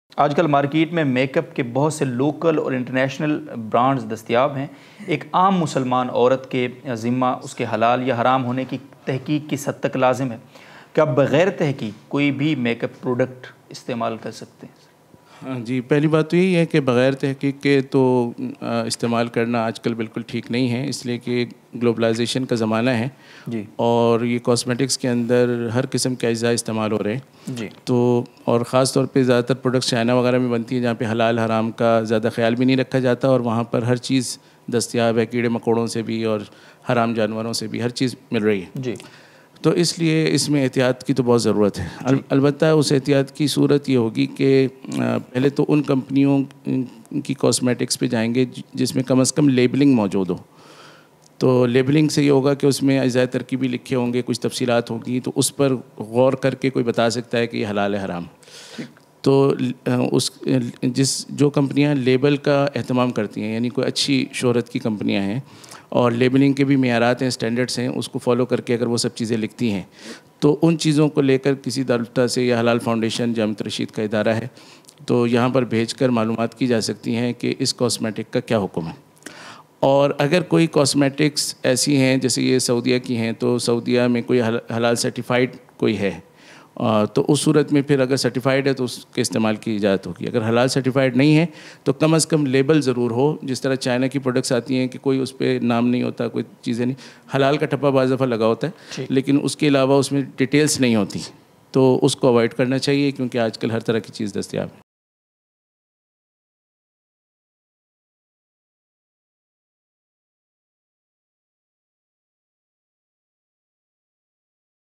آج کل مارکیٹ میں میک اپ کے بہت سے لوکل اور انٹرنیشنل برانڈز دستیاب ہیں۔ ایک عام مسلمان عورت کے ذمہ اس کے حلال یا حرام ہونے کی تحقیق کس حد تک لازم ہے؟ کیا بغیر تحقیق کوئی بھی میک اپ پروڈکٹ استعمال کر سکتے ہیں؟ ہاں جی، پہلی بات تو یہی ہے کہ بغیر تحقیق کے تو استعمال کرنا آج کل بالکل ٹھیک نہیں ہے، اس لیے کہ گلوبلائزیشن کا زمانہ ہے جی، اور یہ کاسمیٹکس کے اندر ہر قسم کے اجزاء استعمال ہو رہے ہیں۔ جی، تو اور خاص طور پہ زیادہ تر پروڈکٹس چائنا وغیرہ میں بنتی ہیں جہاں پہ حلال حرام کا زیادہ خیال بھی نہیں رکھا جاتا، اور وہاں پر ہر چیز دستیاب ہے، کیڑے مکوڑوں سے بھی اور حرام جانوروں سے بھی ہر چیز مل رہی ہے۔ جی، تو اس لیے اس میں احتیاط کی تو بہت ضرورت ہے۔ البتہ اس احتیاط کی صورت یہ ہوگی کہ پہلے تو ان کمپنیوں کی کاسمیٹکس پہ جائیں گے جس میں کم از کم لیبلنگ موجود ہو۔ تو لیبلنگ سے یہ ہوگا کہ اس میں اجزاء ترکیبی لکھے ہوں گے، کچھ تفصیلات ہوں گی، تو اس پر غور کر کے کوئی بتا سکتا ہے کہ یہ حلال ہے حرام۔ تو جو کمپنیاں لیبل کا اہتمام کرتی ہیں، یعنی کوئی اچھی شہرت کی کمپنیاں ہیں اور لیبلنگ کے بھی معیارات ہیں، اسٹینڈرڈس ہیں، اس کو فالو کر کے اگر وہ سب چیزیں لکھتی ہیں تو ان چیزوں کو لے کر کسی دارالفتہ سے یا حلال فاؤنڈیشن جامعۃ رشید کا ادارہ ہے تو یہاں پر بھیج کر معلومات کی جا سکتی ہیں کہ اس کاسمیٹک کا کیا حکم ہے۔ اور اگر کوئی کاسمیٹکس ایسی ہیں جیسے یہ سعودیہ کی ہیں تو سعودیہ میں کوئی حلال سرٹیفائیڈ کوئی ہے تو اس صورت میں پھر اگر سرٹیفائیڈ ہے تو اس کے استعمال کی اجازت ہوگی۔ اگر حلال سرٹیفائیڈ نہیں ہے تو کم از کم لیبل ضرور ہو، جس طرح چائنا کی پروڈکٹس آتی ہیں کہ کوئی اس پہ نام نہیں ہوتا، کوئی چیزیں نہیں، حلال کا ٹھپا بعض دفعہ لگا ہوتا ہے لیکن اس کے علاوہ اس میں ڈیٹیلز نہیں ہوتی، تو اس کو اوائڈ کرنا چاہیے کیونکہ آج کل ہر طرح کی چیز دستیاب ہے۔